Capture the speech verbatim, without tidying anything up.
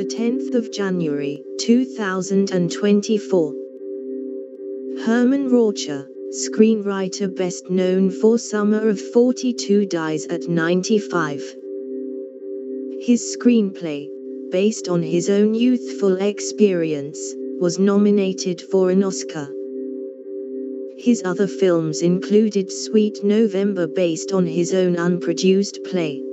the tenth of January, two thousand twenty-four. Herman Raucher, screenwriter best known for Summer of forty-two, dies at ninety-five. His screenplay, based on his own youthful experience, was nominated for an Oscar. His other films included Sweet November, based on his own unproduced play.